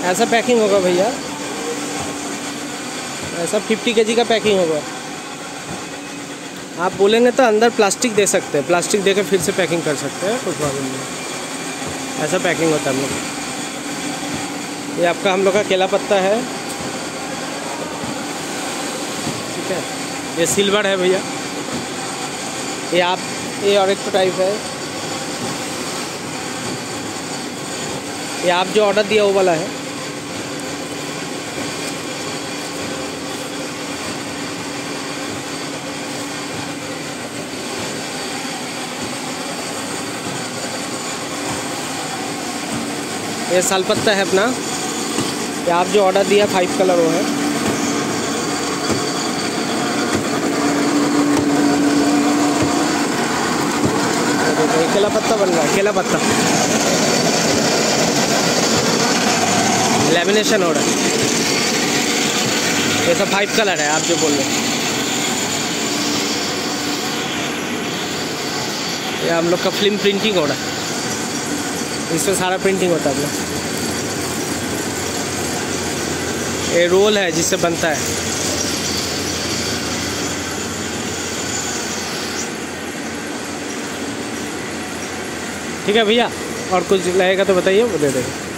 ऐसा पैकिंग होगा भैया, ऐसा 50 kg का पैकिंग होगा। आप बोलेंगे तो अंदर प्लास्टिक दे सकते हैं, प्लास्टिक देकर फिर से पैकिंग कर सकते हैं, कोई प्रॉब्लम नहीं। ऐसा पैकिंग होता है हम लोग। ये आपका हम लोग का केला पत्ता है, ठीक है। ये सिल्वर है भैया। ये और एक टाइप है। ये आप जो ऑर्डर दिया वो वाला है। ये साल पत्ता है अपना। ये आप जो ऑर्डर दिया 5 कलर वो है। केला पत्ता बन रहा है, केला पत्ता लेमिनेशन हो रहा है। ये सब 5 कलर है आप जो बोल रहे हैं। ये हम लोग का फिल्म प्रिंटिंग हो रहा है, इसमें सारा प्रिंटिंग होता है अपना। ये रोल है जिससे बनता है। ठीक है भैया, और कुछ लगेगा तो बताइए, वो दे देंगे।